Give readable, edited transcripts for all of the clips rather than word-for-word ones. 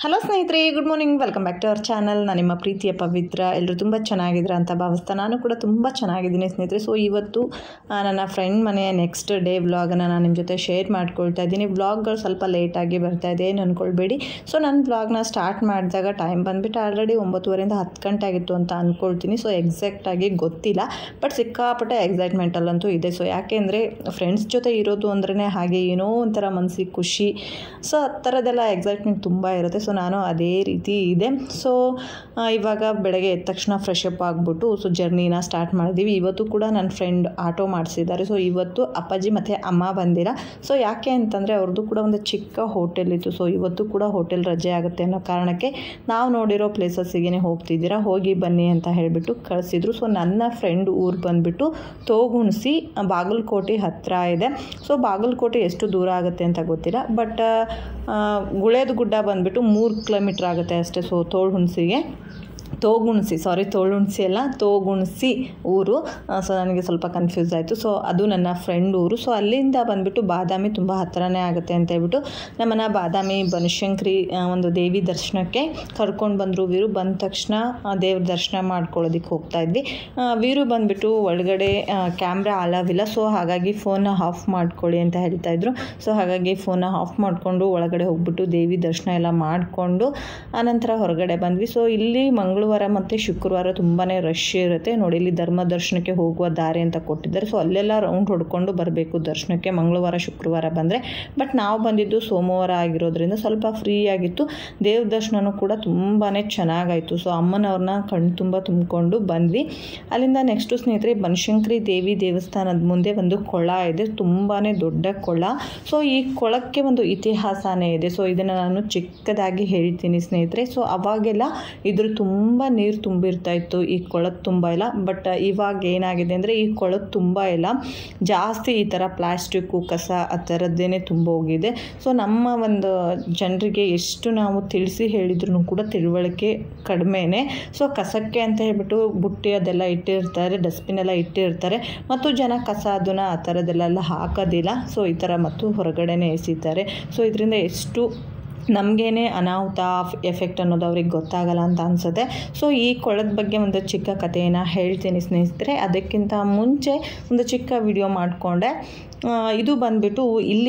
Hello ಸ್ನೇಹಿತರೆ, good morning. Welcome back to our channel. ನಾನು ನಿಮ್ಮ ಪ್ರೀತಿಯ ಪವಿತ್ರ. ಎಲ್ಲರೂ ತುಂಬ ಚೆನ್ನಾಗಿದ್ದೀರಾ ಅಂತ ಭಾವಿಸ್ತಾ ನಾನು ಕೂಡ ತುಂಬ ಚೆನ್ನಾಗಿದ್ದೀನಿ ಸ್ನೇಹಿತರೆ. ಸೊ ಇವತ್ತು ನನ್ನ ಫ್ರೆಂಡ್ ಮನೆಯ ನೆಕ್ಸ್ಟ್ ಡೇ ವ್ಲಾಗನ್ನು ನಾನು ನಿಮ್ಮ ಜೊತೆ ಶೇರ್ ಮಾಡ್ಕೊಳ್ತಾ ಇದ್ದೀನಿ. ವ್ಲಾಗ್ಗಳು ಸ್ವಲ್ಪ ಲೇಟಾಗಿ ಬರ್ತಾ ಇದೆ, ಏನು ಅಂದ್ಕೊಳ್ಬೇಡಿ. ಸೊ ನನ್ನ ವ್ಲಾಗ್ನ ಸ್ಟಾರ್ಟ್ ಮಾಡಿದಾಗ ಟೈಮ್ ಬಂದುಬಿಟ್ಟು ಆಲ್ರೆಡಿ 9:30 10 ಗಂಟೆ ಆಗಿತ್ತು ಅಂತ ಅಂದ್ಕೊಳ್ತೀನಿ. ಸೊ ಎಕ್ಸಾಕ್ಟಾಗಿ ಗೊತ್ತಿಲ್ಲ, ಬಟ್ ಸಿಕ್ಕಾಪಟ್ಟೆ ಎಕ್ಸೈಟ್ಮೆಂಟಲ್ಲಂತೂ ಇದೆ. ಸೊ ಯಾಕೆ ಅಂದರೆ ಫ್ರೆಂಡ್ಸ್ ಜೊತೆ ಇರೋದು ಅಂದ್ರೇ ಹಾಗೆ ಏನೋ ಒಂಥರ ಮನಸ್ಸಿಗೆ ಖುಷಿ. ಸೊ ಆ ಥರದ್ದೆಲ್ಲ ಎಕ್ಸೈಟ್ಮೆಂಟ್ ತುಂಬ ಇರುತ್ತೆ. ಸೊ ನಾನು ಅದೇ ರೀತಿ ಇದೆ. ಸೊ ಇವಾಗ ಬೆಳಗ್ಗೆ ಎದ್ದ ತಕ್ಷಣ ಫ್ರೆಶ್ ಅಪ್ ಆಗಿಬಿಟ್ಟು ಸೊ ಜರ್ನಿನ ಸ್ಟಾರ್ಟ್ ಮಾಡಿದ್ದೀವಿ. ಇವತ್ತು ಕೂಡ ನನ್ನ ಫ್ರೆಂಡ್ ಆಟೋ ಮಾಡಿಸಿದ್ದಾರೆ. ಸೊ ಇವತ್ತು ಅಪ್ಪಾಜಿ ಮತ್ತು ಅಮ್ಮ ಬಂದಿರ. ಸೊ ಯಾಕೆ ಅಂತಂದರೆ ಅವ್ರದ್ದು ಕೂಡ ಒಂದು ಚಿಕ್ಕ ಹೋಟೆಲ್ ಇತ್ತು. ಸೊ ಇವತ್ತು ಕೂಡ ಹೋಟೆಲ್ ರಜೆ ಆಗುತ್ತೆ ಅನ್ನೋ ಕಾರಣಕ್ಕೆ ನಾವು ನೋಡಿರೋ ಪ್ಲೇಸಸ್ಸಿಗೆ ಹೋಗ್ತಿದ್ದೀರಾ, ಹೋಗಿ ಬನ್ನಿ ಅಂತ ಹೇಳಿಬಿಟ್ಟು ಕಳಿಸಿದ್ರು. ಸೊ ನನ್ನ ಫ್ರೆಂಡ್ ಊರು ಬಂದುಬಿಟ್ಟು ತೋಗುಣಿಸಿ ಬಾಗಲಕೋಟೆ ಹತ್ತಿರ ಇದೆ. ಸೊ ಬಾಗಲಕೋಟೆ ಎಷ್ಟು ದೂರ ಆಗುತ್ತೆ ಅಂತ ಗೊತ್ತಿಲ್ಲ, ಬಟ್ ಗುಳೇದ ಗುಡ್ಡ ಬಂದುಬಿಟ್ಟು 3 ಕಿಲೋಮೀಟ್ರ್ ಆಗುತ್ತೆ ಅಷ್ಟೇ. ಸೊ ತೋಗುಣಿಸಿ ಅಲ್ಲ, ತೋಗುಣಿಸಿ ಊರು. ಸೊ ನನಗೆ ಸ್ವಲ್ಪ ಕನ್ಫ್ಯೂಸ್ ಆಯಿತು. ಸೊ ಅದು ನನ್ನ ಫ್ರೆಂಡ್ ಊರು. ಸೊ ಅಲ್ಲಿಂದ ಬಂದುಬಿಟ್ಟು ಬಾದಾಮಿ ತುಂಬ ಹತ್ತಿರನೇ ಆಗುತ್ತೆ ಅಂತ ಹೇಳ್ಬಿಟ್ಟು ನಮ್ಮನ್ನು ಬಾದಾಮಿ ಬನಶಂಕರಿ ಒಂದು ದೇವಿ ದರ್ಶನಕ್ಕೆ ಕರ್ಕೊಂಡು ಬಂದರು. ವೀರು ಬಂದ ತಕ್ಷಣ ದೇವ್ರ ದರ್ಶನ ಮಾಡ್ಕೊಳ್ಳೋದಕ್ಕೆ ಹೋಗ್ತಾ ಇದ್ವಿ. ವೀರು ಬಂದುಬಿಟ್ಟು ಒಳಗಡೆ ಕ್ಯಾಮ್ರಾ ಅಲವಿಲ್ಲ, ಸೊ ಹಾಗಾಗಿ ಫೋನ್ನ ಆಫ್ ಮಾಡ್ಕೊಳ್ಳಿ ಅಂತ ಹೇಳ್ತಾಯಿದ್ರು. ಸೊ ಹಾಗಾಗಿ ಫೋನ್ನ ಆಫ್ ಮಾಡಿಕೊಂಡು ಒಳಗಡೆ ಹೋಗ್ಬಿಟ್ಟು ದೇವಿ ದರ್ಶನ ಎಲ್ಲ ಮಾಡಿಕೊಂಡು ಆನಂತರ ಹೊರಗಡೆ ಬಂದ್ವಿ. ಸೊ ಇಲ್ಲಿ ಮಂಗಳವಾರ ಮತ್ತು ಶುಕ್ರವಾರ ತುಂಬಾ ರಶ್ ಇರುತ್ತೆ ನೋಡಿ. ಇಲ್ಲಿ ಧರ್ಮ ದರ್ಶನಕ್ಕೆ ಹೋಗುವ ದಾರಿ ಅಂತ ಕೊಟ್ಟಿದ್ದಾರೆ. ಸೊ ಅಲ್ಲೆಲ್ಲ ರೌಂಡ್ ಹೊಡ್ಕೊಂಡು ಬರಬೇಕು ದರ್ಶನಕ್ಕೆ ಮಂಗಳವಾರ ಶುಕ್ರವಾರ ಬಂದರೆ. ಬಟ್ ನಾವು ಬಂದಿದ್ದು ಸೋಮವಾರ ಆಗಿರೋದ್ರಿಂದ ಸ್ವಲ್ಪ ಫ್ರೀ ಆಗಿತ್ತು. ದೇವ್ರ ದರ್ಶನವೂ ಕೂಡ ತುಂಬಾ ಚೆನ್ನಾಗಾಯಿತು. ಸೊ ಅಮ್ಮನವ್ರನ್ನ ಕಣ್ಣು ತುಂಬ ತುಂಬಿಕೊಂಡು ಬಂದ್ವಿ. ಅಲ್ಲಿಂದ ನೆಕ್ಸ್ಟು ಸ್ನೇಹಿತರೆ ಬನಶಂಕರಿ ದೇವಿ ದೇವಸ್ಥಾನದ ಮುಂದೆ ಒಂದು ಕೊಳ ಇದೆ, ತುಂಬಾ ದೊಡ್ಡ ಕೊಳ. ಸೊ ಈ ಕೊಳಕ್ಕೆ ಒಂದು ಇತಿಹಾಸನೇ ಇದೆ. ಸೊ ಇದನ್ನು ನಾನು ಚಿಕ್ಕದಾಗಿ ಹೇಳ್ತೀನಿ ಸ್ನೇಹಿತರೆ. ಸೊ ಅವಾಗೆಲ್ಲ ಇದ್ರ ತುಂಬ ನೀರು ತುಂಬಿರ್ತಾ ಇತ್ತು, ಈ ಕೊಳದ ತುಂಬ ಇಲ್ಲ. ಬಟ್ ಇವಾಗ ಏನಾಗಿದೆ ಅಂದರೆ ಈ ಕೊಳದ ತುಂಬ ಇಲ್ಲ, ಜಾಸ್ತಿ ಈ ಥರ ಪ್ಲಾಸ್ಟಿಕ್ಕು ಕಸ ಆ ಥರದ್ದೇನೆ ತುಂಬ ಹೋಗಿದೆ. ಸೊ ನಮ್ಮ ಒಂದು ಜನರಿಗೆ ಎಷ್ಟು ನಾವು ತಿಳಿಸಿ ಹೇಳಿದ್ರು ಕೂಡ ತಿಳುವಳಿಕೆ ಕಡಿಮೆನೇ. ಸೊ ಕಸಕ್ಕೆ ಅಂತ ಹೇಳ್ಬಿಟ್ಟು ಬುಟ್ಟಿ ಅದೆಲ್ಲ ಇಟ್ಟಿರ್ತಾರೆ, ಡಸ್ಟ್ಬಿನ್ ಎಲ್ಲ ಇಟ್ಟಿರ್ತಾರೆ, ಮತ್ತು ಜನ ಕಸ ಅದನ್ನು ಆ ಥರದ್ದೆಲ್ಲ ಹಾಕೋದಿಲ್ಲ. ಸೊ ಈ ಥರ ಮತ್ತು ಹೊರಗಡೆನೇ ಎಸಿತಾರೆ. ಸೊ ಇದರಿಂದ ಎಷ್ಟು ನಮಗೇನೆ ಅನಾಹುತ ಎಫೆಕ್ಟ್ ಅನ್ನೋದು ಅವ್ರಿಗೆ ಗೊತ್ತಾಗಲ್ಲ ಅಂತ ಅನಿಸುತ್ತೆ. ಸೊ ಈ ಕೊಳದ ಬಗ್ಗೆ ಒಂದು ಚಿಕ್ಕ ಕಥೆಯನ್ನು ಹೇಳ್ತೀನಿ ಸ್ನೇಹಿತರೆ. ಅದಕ್ಕಿಂತ ಮುಂಚೆ ಒಂದು ಚಿಕ್ಕ ವಿಡಿಯೋ ಮಾಡಿಕೊಂಡೆ. ಇದು ಬಂದುಬಿಟ್ಟು ಇಲ್ಲಿ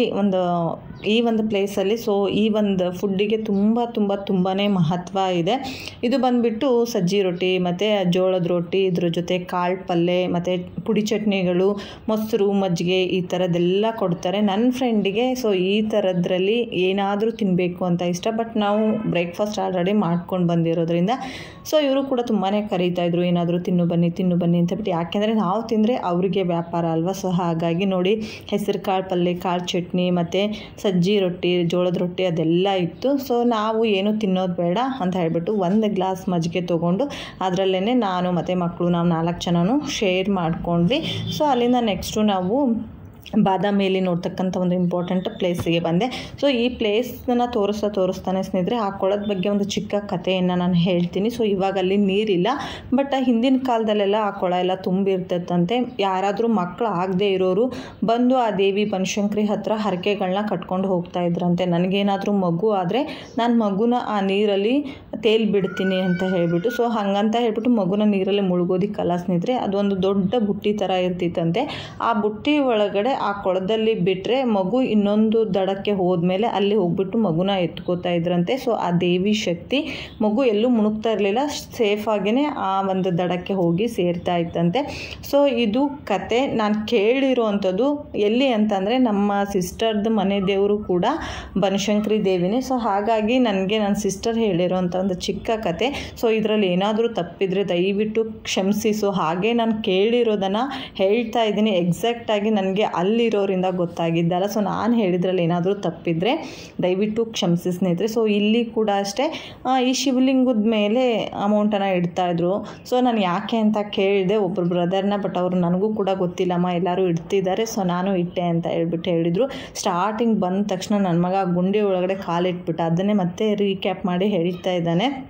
ಈ ಒಂದು ಪ್ಲೇಸಲ್ಲಿ ಸೊ ಈ ಒಂದು ಫುಡ್ಡಿಗೆ ತುಂಬಾ ಮಹತ್ವ ಇದೆ. ಇದು ಬಂದುಬಿಟ್ಟು ಸಜ್ಜಿ ರೊಟ್ಟಿ ಮತ್ತು ಜೋಳದ ರೊಟ್ಟಿ, ಇದ್ರ ಜೊತೆ ಕಾಳು ಪಲ್ಯ ಮತ್ತು ಪುಡಿ ಚಟ್ನಿಗಳು, ಮೊಸರು, ಮಜ್ಜಿಗೆ ಈ ಥರದ್ದೆಲ್ಲ ಕೊಡ್ತಾರೆ. ನನ್ನ ಫ್ರೆಂಡಿಗೆ ಸೊ ಈ ಥರದ್ರಲ್ಲಿ ಏನಾದರೂ ತಿನ್ನಬೇಕು ಅಂತ ಇಷ್ಟ. ಬಟ್ ನಾವು ಬ್ರೇಕ್ಫಾಸ್ಟ್ ಆಲ್ರೆಡಿ ಮಾಡ್ಕೊಂಡು ಬಂದಿರೋದ್ರಿಂದ ಸೊ ಇವರು ಕೂಡ ತುಂಬಾ ಕರೀತಾಯಿದ್ರು, ಏನಾದರೂ ತಿನ್ನು ಬನ್ನಿ ಅಂತ ಬಿಟ್ಟು. ಯಾಕೆಂದರೆ ನಾವು ತಿಂದರೆ ಅವರಿಗೆ ವ್ಯಾಪಾರ ಅಲ್ವಾ. ಸೊ ಹಾಗಾಗಿ ನೋಡಿ ಹೆಸರು ಕಾಳು ಪಲ್ಯ, ಕಾಳು ಚಟ್ನಿ ಮತ್ತು ಸಜ್ಜಿ ರೊಟ್ಟಿ, ಜೋಳದ ರೊಟ್ಟಿ ಅದೆಲ್ಲ ಇತ್ತು. ಸೊ ನಾವು ಏನು ತಿನ್ನೋದು ಬೇಡ ಅಂತ ಹೇಳ್ಬಿಟ್ಟು 1 ಗ್ಲಾಸ್ ಮಜ್ಜಿಗೆ ತೊಗೊಂಡು ಅದರಲ್ಲೇ ನಾನು ಮತ್ತು ಮಕ್ಕಳು ನಾವು 4 ಜನನೂ ಶೇರ್ ಮಾಡ್ಕೊಂಡ್ವಿ. ಸೊ ಅಲ್ಲಿಂದ ನೆಕ್ಸ್ಟು ನಾವು ಬಾದಾಮಿಯಲ್ಲಿ ನೋಡ್ತಕ್ಕಂಥ ಒಂದು ಇಂಪಾರ್ಟೆಂಟ್ ಪ್ಲೇಸಿಗೆ ಬಂದೆ. ಸೊ ಈ ಪ್ಲೇಸನ್ನು ತೋರಿಸ್ತಾನೆ ಸ್ನೇಹಿತರೆ ಆ ಕೊಳದ ಬಗ್ಗೆ ಒಂದು ಚಿಕ್ಕ ಕಥೆಯನ್ನು ನಾನು ಹೇಳ್ತೀನಿ. ಸೊ ಇವಾಗ ಅಲ್ಲಿ ನೀರಿಲ್ಲ, ಬಟ್ ಹಿಂದಿನ ಕಾಲದಲ್ಲೆಲ್ಲ ಆ ಕೊಳ ಎಲ್ಲ ತುಂಬಿರ್ತೈತಂತೆ. ಯಾರಾದರೂ ಮಕ್ಕಳು ಆಗದೆ ಇರೋರು ಬಂದು ಆ ದೇವಿ ಬನಶಂಕರಿ ಹತ್ರ ಹರಕೆಗಳನ್ನ ಕಟ್ಕೊಂಡು ಹೋಗ್ತಾ ಇದ್ರಂತೆ. ನನಗೇನಾದರೂ ಮಗು ಆದರೆ ನಾನು ಮಗುನ ಆ ನೀರಲ್ಲಿ ತೇಲ್ಬಿಡ್ತೀನಿ ಅಂತ ಹೇಳ್ಬಿಟ್ಟು. ಸೊ ಹಾಗಂತ ಹೇಳ್ಬಿಟ್ಟು ಮಗುನ ನೀರಲ್ಲಿ ಮುಳುಗೋದಿಕ್ಕಲ್ಲ ಸ್ನೇಹಿತರೆ, ಅದೊಂದು ದೊಡ್ಡ ಬುಟ್ಟಿ ಥರ ಇರ್ತಿತ್ತಂತೆ. ಆ ಬುಟ್ಟಿ ಒಳಗಡೆ ಆ ಕೊಳದಲ್ಲಿ ಬಿಟ್ಟರೆ ಮಗು ಇನ್ನೊಂದು ದಡಕ್ಕೆ ಹೋದ್ಮೇಲೆ ಅಲ್ಲಿ ಹೋಗ್ಬಿಟ್ಟು ಮಗುನ ಎತ್ಕೋತಾ ಇದ್ರಂತೆ. ಸೊ ಆ ದೇವಿ ಶಕ್ತಿ ಮಗು ಎಲ್ಲೂ ಮುಣುಗ್ತಾ ಇರಲಿಲ್ಲ, ಸೇಫಾಗಿಯೇ ಆ ಒಂದು ದಡಕ್ಕೆ ಹೋಗಿ ಸೇರ್ತಾ ಇತ್ತಂತೆ. ಸೊ ಇದು ಕತೆ ನಾನು ಕೇಳಿರೋ ಅಂಥದ್ದು. ಎಲ್ಲಿ ಅಂತಂದರೆ ನಮ್ಮ ಸಿಸ್ಟರ್ದು ಮನೆ ದೇವರು ಕೂಡ ಬನಶಂಕರಿ ದೇವಿನೇ. ಸೊ ಹಾಗಾಗಿ ನನಗೆ ನನ್ನ ಸಿಸ್ಟರ್ ಹೇಳಿರೋ ಅಂಥ ಒಂದು ಚಿಕ್ಕ ಕತೆ. ಸೊ ಇದರಲ್ಲಿ ಏನಾದರೂ ತಪ್ಪಿದರೆ ದಯವಿಟ್ಟು ಕ್ಷಮಿಸಿ. ಸೊ ಹಾಗೆ ನಾನು ಕೇಳಿರೋದನ್ನು ಹೇಳ್ತಾ ಇದ್ದೀನಿ, ಎಕ್ಸಾಕ್ಟಾಗಿ ನನಗೆ ಅಲ್ಲಿರೋರಿಂದ ಗೊತ್ತಾಗಿದ್ದಲ್ಲ. ಸೊ ನಾನು ಹೇಳಿದ್ರಲ್ಲಿ ಏನಾದರೂ ತಪ್ಪಿದರೆ ದಯವಿಟ್ಟು ಕ್ಷಮಿಸಿ ಸ್ನೇಹಿತರೆ. ಸೊ ಇಲ್ಲಿ ಕೂಡ ಅಷ್ಟೇ ಈ ಶಿವಲಿಂಗದ ಮೇಲೆ ಅಮೌಂಟನ್ನು ಇಡ್ತಾಯಿದ್ರು. ಸೊ ನಾನು ಯಾಕೆ ಅಂತ ಕೇಳಿದೆ ಒಬ್ಬರು ಬ್ರದರ್ನ, ಬಟ್ ಅವರು ನನಗೂ ಕೂಡ ಗೊತ್ತಿಲ್ಲಮ್ಮ, ಎಲ್ಲರೂ ಇಡ್ತಿದ್ದಾರೆ ಸೊ ನಾನು ಇಟ್ಟೆ ಅಂತ ಹೇಳ್ಬಿಟ್ಟು ಹೇಳಿದರು. ಸ್ಟಾರ್ಟಿಂಗ್ ಬಂದ ತಕ್ಷಣ ನನ್ನ ಮಗ ಗುಂಡಿ ಒಳಗಡೆ ಕಾಲಿಟ್ಬಿಟ್ಟು ಅದನ್ನೇ ಮತ್ತೆ ರೀಕ್ಯಾಪ್ ಮಾಡಿ ಹೇಳ್ತಾ ಇದ್ದಾನೆ.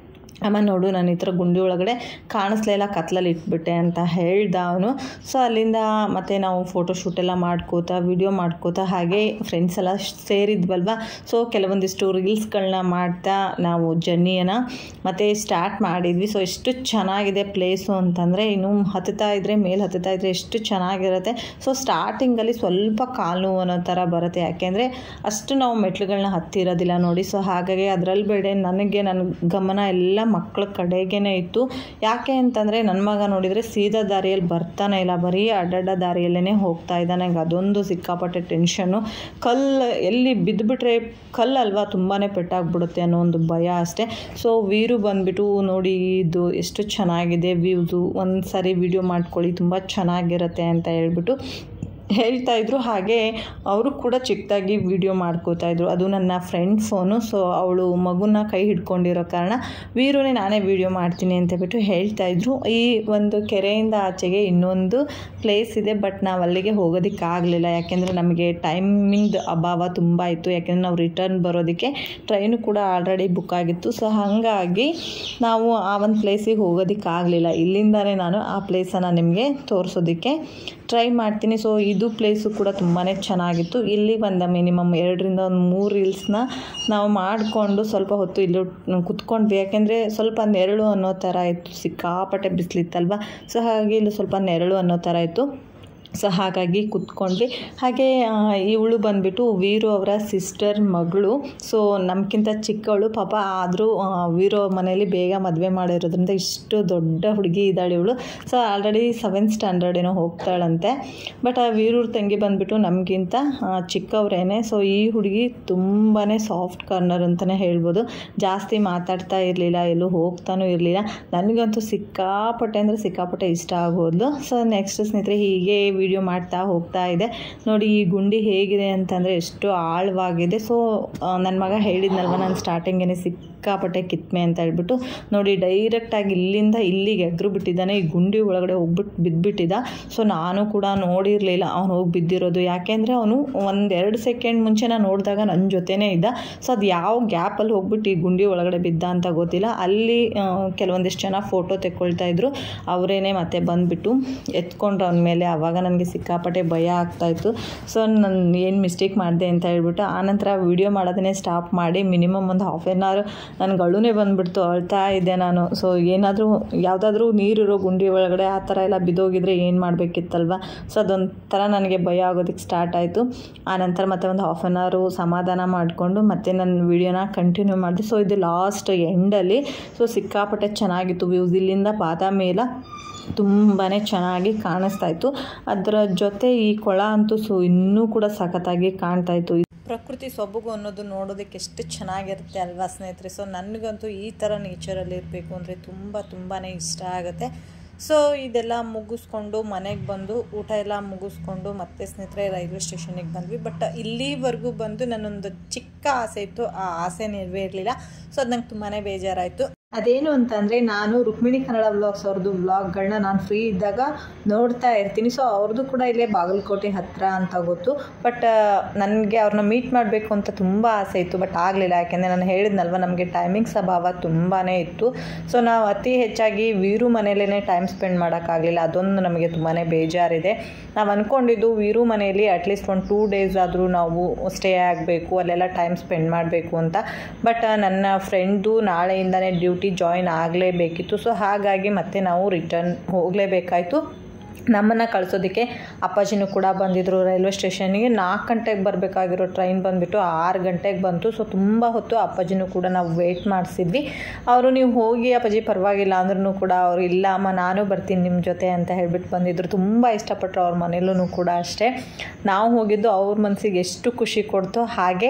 ಅಮ್ಮ ನೋಡು ನಾನು ಈ ಥರ ಗುಂಡಿ ಒಳಗಡೆ ಕಾಣಿಸ್ಲಿಲ್ಲ, ಕತ್ಲಲ್ಲಿ ಇಟ್ಬಿಟ್ಟೆ ಅಂತ ಹೇಳ್ದ ಅವನು. ಸೊ ಅಲ್ಲಿಂದ ಮತ್ತೆ ನಾವು ಫೋಟೋಶೂಟ್ ಎಲ್ಲ ಮಾಡ್ಕೋತಾ ವಿಡಿಯೋ ಮಾಡ್ಕೋತಾ ಹಾಗೆ ಫ್ರೆಂಡ್ಸ್ ಎಲ್ಲ ಸೇರಿದ್ವಲ್ವ. ಸೊ ಕೆಲವೊಂದಿಷ್ಟು ರೀಲ್ಸ್ಗಳನ್ನ ಮಾಡ್ತಾ ನಾವು ಜರ್ನಿಯನ್ನು ಮತ್ತೆ ಸ್ಟಾರ್ಟ್ ಮಾಡಿದ್ವಿ. ಸೊ ಎಷ್ಟು ಚೆನ್ನಾಗಿದೆ ಪ್ಲೇಸು ಅಂತಂದರೆ, ಇನ್ನು ಹತ್ತುತ್ತಾ ಇದ್ದರೆ ಮೇಲೆ ಹತ್ತುತ್ತಾ ಇದ್ದರೆ ಎಷ್ಟು ಚೆನ್ನಾಗಿರುತ್ತೆ. ಸೊ ಸ್ಟಾರ್ಟಿಂಗಲ್ಲಿ ಸ್ವಲ್ಪ ಕಾಲು ನೋವು ಅನ್ನೋ ಥರ ಬರುತ್ತೆ, ಯಾಕೆಂದರೆ ಅಷ್ಟು ನಾವು ಮೆಟ್ಲುಗಳನ್ನ ಹತ್ತಿರೋದಿಲ್ಲ ನೋಡಿ. ಸೊ ಹಾಗಾಗಿ ಅದರಲ್ಲಿ ಬೇಡ ನನಗೆ ನನ್ನ ಗಮನ ಎಲ್ಲ ಮಕ್ಕಳ ಕಡೆಗೇ ಇತ್ತು. ಯಾಕೆ ಅಂತಂದರೆ ನನ್ನ ಮಗ ನೋಡಿದರೆ ಸೀದಾ ದಾರಿಯಲ್ಲಿ ಬರ್ತಾನೆ ಇಲ್ಲ, ಬರೀ ಅಡ್ಡಡ್ಡ ದಾರಿಯಲ್ಲೇ ಹೋಗ್ತಾ ಇದ್ದಾನೆ. ನಂಗೆ ಅದೊಂದು ಸಿಕ್ಕಾಪಟ್ಟೆ ಟೆನ್ಷನ್ನು. ಕಲ್ಲು ಎಲ್ಲಿ ಬಿದ್ದುಬಿಟ್ರೆ ಕಲ್ಲಲ್ವಾ ತುಂಬಾ ಪೆಟ್ಟಾಗ್ಬಿಡುತ್ತೆ ಅನ್ನೋ ಒಂದು ಭಯ ಅಷ್ಟೇ. ಸೊ ವೀರು ಬಂದುಬಿಟ್ಟು ನೋಡಿ ಇದು ಎಷ್ಟು ಚೆನ್ನಾಗಿದೆ ವ್ಯೂಸು, ಒಂದು ಸಾರಿ ವಿಡಿಯೋ ಮಾಡ್ಕೊಳ್ಳಿ ತುಂಬ ಚೆನ್ನಾಗಿರುತ್ತೆ ಅಂತ ಹೇಳ್ಬಿಟ್ಟು ಹೇಳ್ತಾಯಿದ್ರು. ಹಾಗೆ ಅವರು ಕೂಡ ಚಿಕ್ಕದಾಗಿ ವಿಡಿಯೋ ಮಾಡ್ಕೋತಾಯಿದ್ರು. ಅದು ನನ್ನ ಫ್ರೆಂಡ್ ಫೋನು. ಸೊ ಅವಳು ಮಗುನ ಕೈ ಹಿಡ್ಕೊಂಡಿರೋ ಕಾರಣ ವೀರುನೇ ನಾನೇ ವಿಡಿಯೋ ಮಾಡ್ತೀನಿ ಅಂತ ಬಿಟ್ಟು ಹೇಳ್ತಾಯಿದ್ರು. ಈ ಒಂದು ಕೆರೆಯಿಂದ ಆಚೆಗೆ ಇನ್ನೊಂದು ಪ್ಲೇಸ್ ಇದೆ, ಬಟ್ ನಾವು ಅಲ್ಲಿಗೆ ಹೋಗೋದಕ್ಕಾಗಲಿಲ್ಲ, ಯಾಕೆಂದರೆ ನಮಗೆ ಟೈಮಿಂಗ್ ಅಭಾವ ತುಂಬ ಇತ್ತು. ಯಾಕೆಂದರೆ ನಾವು ರಿಟರ್ನ್ ಬರೋದಕ್ಕೆ ಟ್ರೈನು ಕೂಡ ಆಲ್ರೆಡಿ ಬುಕ್ ಆಗಿತ್ತು. ಸೊ ಹಾಗಾಗಿ ನಾವು ಆ ಒಂದು ಪ್ಲೇಸಿಗೆ ಹೋಗೋದಕ್ಕಾಗಲಿಲ್ಲ. ಇಲ್ಲಿಂದಲೇ ನಾನು ಆ ಪ್ಲೇಸನ್ನು ನಿಮಗೆ ತೋರಿಸೋದಕ್ಕೆ ಟ್ರೈ ಮಾಡ್ತೀನಿ. ಸೊ ಇದು ಪ್ಲೇಸು ಕೂಡ ತುಂಬಾ ಚೆನ್ನಾಗಿತ್ತು. ಇಲ್ಲಿ ಒಂದು ಮಿನಿಮಮ್ 2 ರಿಂದ 3 ರೀಲ್ಸ್ನ ನಾವು ಮಾಡಿಕೊಂಡು ಸ್ವಲ್ಪ ಹೊತ್ತು ಇಲ್ಲಿ ಕುತ್ಕೊಂಡ್ವಿ. ಯಾಕೆಂದರೆ ಸ್ವಲ್ಪ ನೆರಳು ಅನ್ನೋ ಥರ ಇತ್ತು, ಸಿಕ್ಕಾಪಟ್ಟೆ ಬಿಸಿಲಿತ್ತಲ್ವ. ಸೊ ಹಾಗೆ ಇಲ್ಲಿ ಸ್ವಲ್ಪ ನೆರಳು ಅನ್ನೋ ಥರ ಇತ್ತು. ಸೊ ಹಾಗಾಗಿ ಕುತ್ಕೊಂಡ್ವಿ. ಹಾಗೆ ಇವಳು ಬಂದುಬಿಟ್ಟು ವೀರು ಅವರ ಸಿಸ್ಟರ್ ಮಗಳು. ಸೊ ನಮಗಿಂತ ಚಿಕ್ಕವಳು ಪಾಪ. ಆದರೂ ವೀರು ಮನೆಯಲ್ಲಿ ಬೇಗ ಮದುವೆ ಮಾಡಿರೋದ್ರಿಂದ ಇಷ್ಟು ದೊಡ್ಡ ಹುಡುಗಿ ಇದ್ದಾಳೆ ಇವಳು. ಸೊ ಆಲ್ರೆಡಿ 7th ಸ್ಟ್ಯಾಂಡರ್ಡ್ ಏನೋ ಹೋಗ್ತಾಳಂತೆ. ಬಟ್ ಆ ವೀರೂರ ತಂಗಿ ಬಂದುಬಿಟ್ಟು ನಮಗಿಂತ ಚಿಕ್ಕವರೇನೆ. ಸೊ ಈ ಹುಡುಗಿ ತುಂಬಾ ಸಾಫ್ಟ್ ಕಾರ್ನರ್ ಅಂತಲೇ ಹೇಳ್ಬೋದು. ಜಾಸ್ತಿ ಮಾತಾಡ್ತಾ ಇರಲಿಲ್ಲ, ಎಲ್ಲೂ ಹೋಗ್ತಾನೂ ಇರಲಿಲ್ಲ. ನನಗಂತೂ ಸಿಕ್ಕಾಪಟ್ಟೆ ಅಂದರೆ ಸಿಕ್ಕಾಪಟ್ಟೆ ಇಷ್ಟ ಆಗೋದು. ಸೊ ನೆಕ್ಸ್ಟ್ ಸ್ನೇಹಿತರೆ ಹೀಗೆ ವಿಡಿಯೋ ಮಾಡ್ತಾ ಹೋಗ್ತಾ ಇದೆ. ನೋಡಿ ಈ ಗುಂಡಿ ಹೇಗಿದೆ ಅಂತಂದರೆ ಎಷ್ಟು ಆಳವಾಗಿದೆ. ಸೊ ನನ್ನ ಮಗ ಹೇಳಿದ್ನಲ್ವ ನಾನು ಸ್ಟಾರ್ಟಿಂಗೇ ಸಿಕ್ಕಾಪಟ್ಟೆ ಕಿತ್ಮೆ ಅಂತ ಹೇಳ್ಬಿಟ್ಟು, ನೋಡಿ ಡೈರೆಕ್ಟಾಗಿ ಇಲ್ಲಿಂದ ಇಲ್ಲಿಗೆ ಎಗ್ರು ಬಿಟ್ಟಿದ್ದಾನೆ. ಈ ಗುಂಡಿ ಒಳಗಡೆ ಹೋಗ್ಬಿಟ್ಟು ಬಿದ್ದುಬಿಟ್ಟಿದ್ದ. ಸೊ ನಾನು ಕೂಡ ನೋಡಿರಲಿಲ್ಲ ಅವನು ಹೋಗಿ ಬಿದ್ದಿರೋದು, ಯಾಕೆಂದರೆ ಅವನು 1-2 ಸೆಕೆಂಡ್ ಮುಂಚೆ ನಾನು ನೋಡಿದಾಗ ನನ್ನ ಜೊತೆನೇ ಇದ್ದ. ಸೊ ಅದು ಯಾವ ಗ್ಯಾಪಲ್ಲಿ ಹೋಗ್ಬಿಟ್ಟು ಈ ಗುಂಡಿ ಒಳಗಡೆ ಬಿದ್ದ ಅಂತ ಗೊತ್ತಿಲ್ಲ. ಅಲ್ಲಿ ಕೆಲವೊಂದಿಷ್ಟು ಜನ ಫೋಟೋ ತೆಕ್ಕೊಳ್ತಾ ಇದ್ರು, ಅವರೇನೆ ಮತ್ತೆ ಬಂದುಬಿಟ್ಟು ಎತ್ಕೊಂಡ್ರು ಅವನ ಮೇಲೆ. ಆವಾಗ ನನಗೆ ಸಿಕ್ಕಾಪಟ್ಟೆ ಭಯ ಆಗ್ತಾಯಿತ್ತು. ಸೊ ನಾನು ಏನು ಮಿಸ್ಟೇಕ್ ಮಾಡಿದೆ ಅಂತ ಹೇಳ್ಬಿಟ್ಟು ಆನಂತರ ವೀಡಿಯೋ ಮಾಡೋದನ್ನೇ ಸ್ಟಾಪ್ ಮಾಡಿ ಮಿನಿಮಮ್ ಒಂದು 1/2 hour ನನಗೆ ಅಳುನೇ ಬಂದುಬಿಡ್ತು, ಅಳ್ತಾ ಇದ್ದೆ ನಾನು. ಸೊ ಏನಾದರೂ ಯಾವುದಾದ್ರೂ ನೀರಿರೋ ಗುಂಡಿ ಒಳಗಡೆ ಆ ಥರ ಎಲ್ಲ ಬಿದ್ದೋಗಿದ್ರೆ ಏನು ಮಾಡಬೇಕಿತ್ತಲ್ವ. ಸೊ ಅದೊಂಥರ ನನಗೆ ಭಯ ಆಗೋದಕ್ಕೆ ಸ್ಟಾರ್ಟ್ ಆಯಿತು. ಆನಂತರ ಮತ್ತೆ ಒಂದು 1/2 hour ಸಮಾಧಾನ ಮಾಡಿಕೊಂಡು ಮತ್ತೆ ನನ್ನ ವೀಡಿಯೋನ ಕಂಟಿನ್ಯೂ ಮಾಡಿದೆ. ಸೊ ಇದು ಲಾಸ್ಟ್ ಎಂಡಲ್ಲಿ. ಸೊ ಸಿಕ್ಕಾಪಟ್ಟೆ ಚೆನ್ನಾಗಿತ್ತು ವ್ಯೂಸ್. ಇಲ್ಲಿಂದ ಬಾದಾಮಿ ಎಲ್ಲ ತುಂಬಾ ಚೆನ್ನಾಗಿ ಕಾಣಿಸ್ತಾ ಇತ್ತು. ಅದರ ಜೊತೆ ಈ ಕೊಳ ಅಂತೂ ಇನ್ನೂ ಕೂಡ ಸಖತ್ತಾಗಿ ಕಾಣ್ತಾ ಇತ್ತು. ಪ್ರಕೃತಿ ಸೊಬಗು ಅನ್ನೋದು ನೋಡೋದಕ್ಕೆ ಎಷ್ಟು ಚೆನ್ನಾಗಿರುತ್ತೆ ಅಲ್ವಾ ಸ್ನೇಹಿತರೆ. ಸೊ ನನಗಂತೂ ಈ ಥರ ನೇಚರಲ್ಲಿ ಇರಬೇಕು ಅಂದರೆ ತುಂಬಾ ಇಷ್ಟ ಆಗುತ್ತೆ. ಸೊ ಇದೆಲ್ಲ ಮುಗಿಸ್ಕೊಂಡು ಮನೆಗೆ ಬಂದು ಊಟ ಎಲ್ಲ ಮುಗಿಸ್ಕೊಂಡು ಮತ್ತೆ ಸ್ನೇಹಿತರೆ ರೈಲ್ವೆ ಸ್ಟೇಷನಿಗೆ ಬಂದ್ವಿ. ಬಟ್ ಇಲ್ಲಿವರೆಗೂ ಬಂದು ನನ್ನೊಂದು ಚಿಕ್ಕ ಆಸೆ ಇತ್ತು, ಆ ಆಸೆ ನೆರವೇರಲಿಲ್ಲ. ಸೊ ಅದು ನಂಗೆ ತುಂಬಾ ಬೇಜಾರಾಯಿತು. ಅದೇನು ಅಂತಂದರೆ ನಾನು ರುಕ್ಮಿಣಿ ಕನ್ನಡ ವ್ಲಾಗ್ಸ್ ಅವ್ರದ್ದು ವ್ಲಾಗ್ಗಳನ್ನ ನಾನು ಫ್ರೀ ಇದ್ದಾಗ ನೋಡ್ತಾ ಇರ್ತೀನಿ. ಸೊ ಅವ್ರದ್ದು ಕೂಡ ಇಲ್ಲೇ ಬಾಗಲಕೋಟೆ ಹತ್ತಿರ ಅಂತ ಗೊತ್ತು. ಬಟ್ ನನಗೆ ಅವ್ರನ್ನ ಮೀಟ್ ಮಾಡಬೇಕು ಅಂತ ತುಂಬ ಆಸೆ ಇತ್ತು, ಬಟ್ ಆಗಲಿಲ್ಲ. ಯಾಕೆಂದರೆ ನಾನು ಹೇಳಿದ್ನಲ್ವ ನಮಗೆ ಟೈಮಿಂಗ್ಸ್ ಅಭಾವ ತುಂಬಾ ಇತ್ತು. ಸೊ ನಾವು ಅತಿ ಹೆಚ್ಚಾಗಿ ವೀರು ಮನೆಯಲ್ಲೇ ಟೈಮ್ ಸ್ಪೆಂಡ್ ಮಾಡೋಕ್ಕಾಗಲಿಲ್ಲ. ಅದೊಂದು ನಮಗೆ ತುಂಬಾ ಬೇಜಾರಿದೆ. ನಾವು ಅಂದ್ಕೊಂಡಿದ್ದು ವೀರು ಮನೆಯಲ್ಲಿ ಅಟ್ಲೀಸ್ಟ್ ಒಂದು 2 days ಆದರೂ ನಾವು ಸ್ಟೇ ಆಗಬೇಕು, ಅಲ್ಲೆಲ್ಲ ಟೈಮ್ ಸ್ಪೆಂಡ್ ಮಾಡಬೇಕು ಅಂತ. ಬಟ್ ನನ್ನ ಫ್ರೆಂಡು ನಾಳೆಯಿಂದನೇ ಡ್ಯೂಟಿ ಜಾಯಿನ್ ಆಗಲೇಬೇಕಿತ್ತು. ಸೊ ಹಾಗಾಗಿ ಮತ್ತೆ ನಾವು ರಿಟರ್ನ್ ಹೋಗಲೇಬೇಕಾಯಿತು. ನಮ್ಮನ್ನು ಕಳಿಸೋದಕ್ಕೆ ಅಪ್ಪಾಜಿನೂ ಕೂಡ ಬಂದಿದ್ದರು ರೈಲ್ವೆ ಸ್ಟೇಷನ್ನಿಗೆ. 4 ಗಂಟೆಗೆ ಬರಬೇಕಾಗಿರೋ ಟ್ರೈನ್ ಬಂದುಬಿಟ್ಟು 6 ಗಂಟೆಗೆ ಬಂತು. ಸೊ ತುಂಬ ಹೊತ್ತು ಅಪ್ಪಾಜಿನೂ ಕೂಡ ನಾವು ವೆಯ್ಟ್ ಮಾಡಿಸಿದ್ವಿ. ಅವರು ನೀವು ಹೋಗಿ ಅಪ್ಪಾಜಿ ಪರವಾಗಿಲ್ಲ ಅಂದ್ರೂ ಕೂಡ ಅವರು ಇಲ್ಲ ಅಮ್ಮ ನಾನು ಬರ್ತೀನಿ ನಿಮ್ಮ ಜೊತೆ ಅಂತ ಹೇಳ್ಬಿಟ್ಟು ಬಂದಿದ್ದರು. ತುಂಬ ಇಷ್ಟಪಟ್ಟರು. ಅವ್ರ ಮನೇಲೂ ಕೂಡ ಅಷ್ಟೇ. ನಾವು ಹೋಗಿದ್ದು ಅವ್ರ ಮನಸ್ಸಿಗೆ ಎಷ್ಟು ಖುಷಿ ಕೊಡ್ತೋ ಹಾಗೆ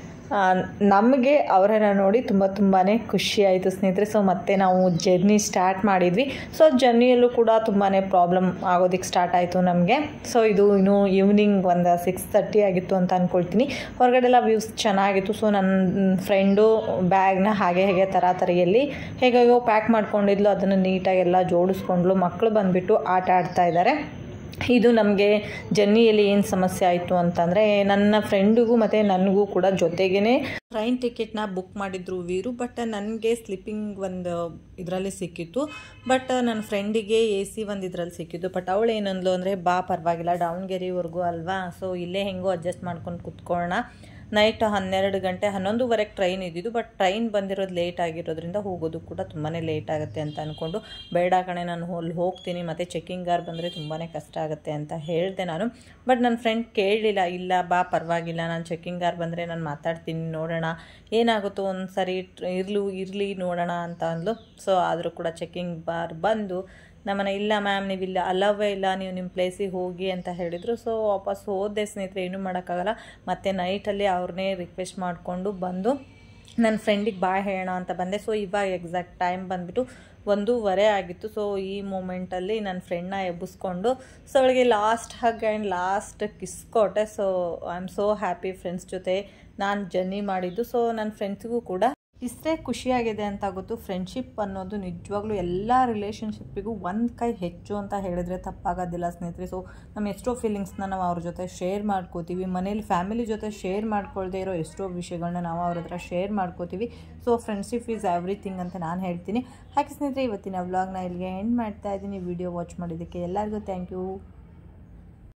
ನಮಗೆ ಅವರನ್ನು ನೋಡಿ ತುಂಬಾ ಖುಷಿ ಆಯಿತು ಸ್ನೇಹಿತರೆ. ಸೊ ಮತ್ತೆ ನಾವು ಜರ್ನಿ ಸ್ಟಾರ್ಟ್ ಮಾಡಿದ್ವಿ. ಸೊ ಜರ್ನಿಯಲ್ಲೂ ಕೂಡ ತುಂಬಾ ಪ್ರಾಬ್ಲಮ್ ಆಗೋದಕ್ಕೆ ಸ್ಟಾರ್ಟ್ ಆಯಿತು ನಮಗೆ. ಸೊ ಇದು ಇನ್ನೂ ಈವ್ನಿಂಗ್ ಒಂದು 6:30 ಆಗಿತ್ತು ಅಂತ ಅಂದ್ಕೊಳ್ತೀನಿ. ಹೊರಗಡೆಲ್ಲ ವ್ಯೂಸ್ ಚೆನ್ನಾಗಿತ್ತು. ಸೊ ನನ್ನ ಫ್ರೆಂಡು ಬ್ಯಾಗ್ನ ಹಾಗೆ ತರಾತರಿಯಲ್ಲಿ ಹೇಗೋ ಪ್ಯಾಕ್ ಮಾಡ್ಕೊಂಡಿದ್ಲು, ಅದನ್ನು ನೀಟಾಗೆಲ್ಲ ಜೋಡಿಸ್ಕೊಂಡ್ಲು. ಮಕ್ಕಳು ಬಂದುಬಿಟ್ಟು ಆಟ ಆಡ್ತಾ ಇದ್ದಾರೆ. ಇದು ನಮಗೆ ಜರ್ನಿಯಲ್ಲಿ ಏನು ಸಮಸ್ಯೆ ಆಯಿತು ಅಂತಂದರೆ, ನನ್ನ ಫ್ರೆಂಡಿಗೂ ಮತ್ತು ನನಗೂ ಕೂಡ ಜೊತೆಗೇ ಟ್ರೈನ್ ಟಿಕೆಟ್ನ ಬುಕ್ ಮಾಡಿದ್ರು ವೀರು. ಬಟ್ ನನಗೆ ಸ್ಲೀಪಿಂಗ್ ಒಂದು ಇದರಲ್ಲಿ ಸಿಕ್ಕಿತ್ತು, ಬಟ್ ನನ್ನ ಫ್ರೆಂಡಿಗೆ AC ಒಂದು ಇದರಲ್ಲಿ ಸಿಕ್ಕಿತ್ತು. ಬಟ್ ಅವಳು ಏನಂದ್ಲು ಅಂದರೆ, ಬಾ ಪರವಾಗಿಲ್ಲ ದಾವಣಗೆರೆವರೆಗೂ ಅಲ್ವಾ, ಸೊ ಇಲ್ಲೇ ಹೆಂಗೋ ಅಡ್ಜಸ್ಟ್ ಮಾಡ್ಕೊಂಡು ಕುತ್ಕೊಳ್ಳೋಣ. ನೈಟ್ 12 ಗಂಟೆ 11:15 ಟ್ರೈನ್ ಇದ್ದಿದ್ದು, ಬಟ್ ಟ್ರೈನ್ ಬಂದಿರೋದು ಲೇಟ್ ಆಗಿರೋದ್ರಿಂದ ಹೋಗೋದು ಕೂಡ ತುಂಬಾ ಲೇಟ್ ಆಗುತ್ತೆ ಅಂತ ಅಂದ್ಕೊಂಡು, ಬೇಡ ಕಣೆ ನಾನು ಅಲ್ಲಿ ಹೋಗ್ತೀನಿ ಮತ್ತು ಚೆಕ್ಕಿಂಗಾರ್ ಬಂದರೆ ತುಂಬಾ ಕಷ್ಟ ಆಗುತ್ತೆ ಅಂತ ಹೇಳಿದೆ ನಾನು. ಬಟ್ ನನ್ನ ಫ್ರೆಂಡ್ ಕೇಳಲಿಲ್ಲ, ಇಲ್ಲ ಬಾ ಪರವಾಗಿಲ್ಲ, ನಾನು ಚೆಕ್ಕಿಂಗಾರ್ ಬಂದರೆ ನಾನು ಮಾತಾಡ್ತೀನಿ, ನೋಡೋಣ ಏನಾಗುತ್ತೋ ಒಂದು ಸರಿ ಇರಲಿ ನೋಡೋಣ ಅಂತ ಅಂದ್ಲು. ಸೊ ಆದರೂ ಕೂಡ ಚೆಕ್ಕಿಂಗ್ ಬಾರ್ ಬಂದು ನಮ್ಮನ್ನ, ಇಲ್ಲ ಮ್ಯಾಮ್ ನೀವಿಲ್ಲ ಅಲವೇ ಇಲ್ಲ, ನೀವು ನಿಮ್ಮ ಪ್ಲೇಸಿಗೆ ಹೋಗಿ ಅಂತ ಹೇಳಿದರು. ಸೊ ವಾಪಸ್ ಹೋದೆ ಸ್ನೇಹಿತರೆ, ಏನೂ ಮಾಡೋಕ್ಕಾಗಲ್ಲ. ಮತ್ತು ನೈಟಲ್ಲಿ ಅವ್ರನ್ನೇ ರಿಕ್ವೆಸ್ಟ್ ಮಾಡಿಕೊಂಡು ಬಂದು ನನ್ನ ಫ್ರೆಂಡಿಗೆ ಬಾಯ್ ಹೇಳೋಣ ಅಂತ ಬಂದೆ. ಸೊ ಇವಾಗ ಎಕ್ಸಾಕ್ಟ್ ಟೈಮ್ ಬಂದುಬಿಟ್ಟು 1:15 ಆಗಿತ್ತು. ಸೊ ಈ ಮೂಮೆಂಟಲ್ಲಿ ನನ್ನ ಫ್ರೆಂಡ್ನ ಎಬ್ಬಿಸ್ಕೊಂಡು ಸೊ ಅವಳಿಗೆ last hug and last kiss ಕೊಟ್ಟೆ. So I am so happy friends ಜೊತೆ ನಾನು ಜರ್ನಿ ಮಾಡಿದ್ದು. ಸೊ ನನ್ನ ಫ್ರೆಂಡ್ಸಿಗೂ ಕೂಡ ಇಷ್ಟೇ ಖುಷಿಯಾಗಿದೆ ಅಂತ ಗೊತ್ತು. ಫ್ರೆಂಡ್ಶಿಪ್ ಅನ್ನೋದು ನಿಜವಾಗ್ಲೂ ಎಲ್ಲ ರಿಲೇಷನ್ಶಿಪ್ಪಿಗೂ ಒಂದು ಕೈ ಹೆಚ್ಚು ಅಂತ ಹೇಳಿದ್ರೆ ತಪ್ಪಾಗೋದಿಲ್ಲ ಸ್ನೇಹಿತರೆ. ಸೊ ನಮ್ಮ ಎಷ್ಟೋ ಫೀಲಿಂಗ್ಸ್ನ ನಾವು ಅವ್ರ ಜೊತೆ ಶೇರ್ ಮಾಡ್ಕೋತೀವಿ, ಮನೇಲಿ ಫ್ಯಾಮಿಲಿ ಜೊತೆ ಶೇರ್ ಮಾಡ್ಕೊಳ್ದೇ ಇರೋ ಎಷ್ಟೋ ವಿಷಯಗಳನ್ನ ನಾವು ಅವ್ರ ಹತ್ರ ಶೇರ್ ಮಾಡ್ಕೋತೀವಿ. ಸೊ ಫ್ರೆಂಡ್ಶಿಪ್ ಈಸ್ ಎವ್ರಿಥಿಂಗ್ ಅಂತ ನಾನು ಹೇಳ್ತೀನಿ. ಹಾಗೆ ಸ್ನೇಹಿತರೆ, ಇವತ್ತಿನ ವ್ಲಾಗ್ನ ಇಲ್ಲಿಗೆ ಎಂಡ್ ಮಾಡ್ತಾ ಇದ್ದೀನಿ. ವಿಡಿಯೋ ವಾಚ್ ಮಾಡಿದ್ದಕ್ಕೆ ಎಲ್ಲರಿಗೂ ಥ್ಯಾಂಕ್ ಯು.